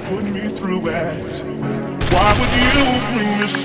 put me through it? Why would you bring me